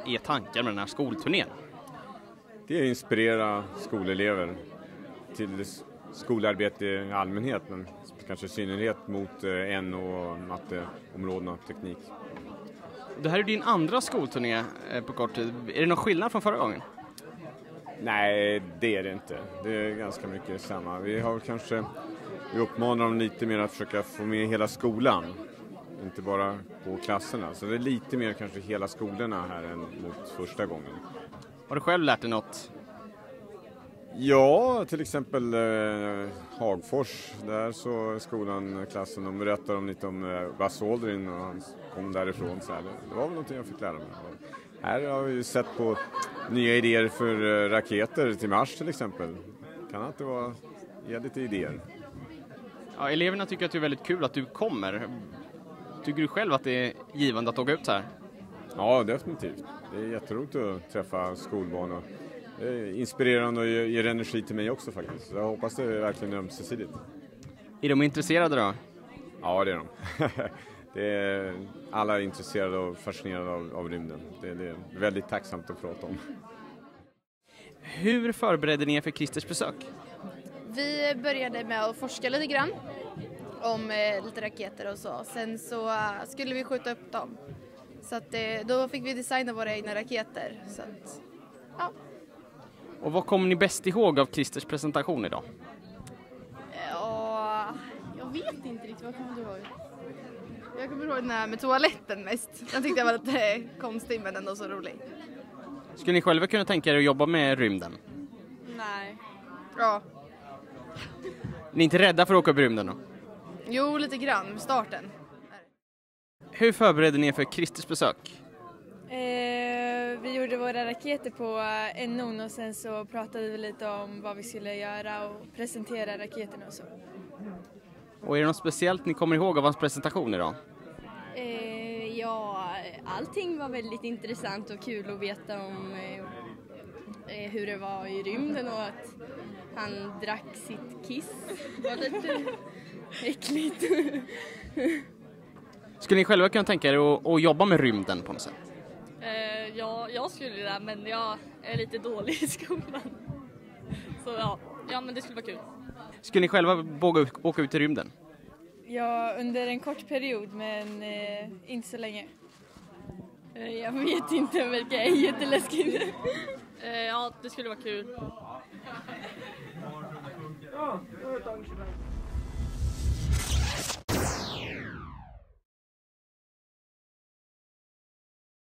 är tankar med den här skolturnén? Det är att inspirera skolelever till skolarbete i allmänhet, men kanske i synnerhet mot NO- och matteområdena och teknik. Det här är din andra skolturné på kort tid. Är det någon skillnad från förra gången? Nej, det är det inte. Det är ganska mycket samma. Vi uppmanar dem lite mer att försöka få med hela skolan. Inte bara på klasserna. Så det är lite mer kanske hela skolorna här än mot första gången. Har du själv lärt dig något? Ja, till exempel Hagfors. Där så skolan, klassen, de berättar lite om Buzz Aldrin och han kom därifrån. Så här. Det var väl någonting jag fick lära mig. Här har vi sett på nya idéer för raketer till Mars till exempel. Kan inte ge lite idéer. Ja, eleverna tycker att det är väldigt kul att du kommer. Tycker du själv att det är givande att åka ut här? Ja, definitivt. Det är jätteroligt att träffa skolbarn. Det är inspirerande och ger energi till mig också faktiskt. Jag hoppas det är verkligen ömsesidigt. Är de intresserade då? Ja, det är de. Alla är intresserade och fascinerade av rymden. Det är väldigt tacksamt att prata om. Hur förberedde ni er för Christers besök? Vi började med att forska lite grann om lite raketer och så. Sen så skulle vi skjuta upp dem. Så att, då fick vi designa våra egna raketer. Så att, ja. Och vad kommer ni bäst ihåg av Christers presentation idag? Ja, jag vet inte riktigt. Vad kommer du ihåg? Jag kommer ihåg den här med toaletten mest. Jag tyckte jag var lite konstig men ändå så rolig. Skulle ni själva kunna tänka er att jobba med rymden? Nej. Ja. Ni är inte rädda för att åka upp i rymden då? Jo, lite grann. Starten. Hur förberedde ni er för Christers besök? Vi gjorde våra raketer på NO och sen så pratade vi lite om vad vi skulle göra och presentera raketerna och så. Och är det något speciellt ni kommer ihåg av hans presentation idag? Ja, allting var väldigt intressant och kul att veta om hur det var i rymden och att han drack sitt kiss. Det var lite äckligt. Skulle ni själva kunna tänka er att jobba med rymden på något sätt? Ja, jag skulle det, men jag är lite dålig i skolan. Så ja, men det skulle vara kul. Skulle ni själva våga åka ut i rymden? Ja, under en kort period men inte så länge. Jag vet inte, det verkar jätteläskigt. Ja, det skulle vara kul.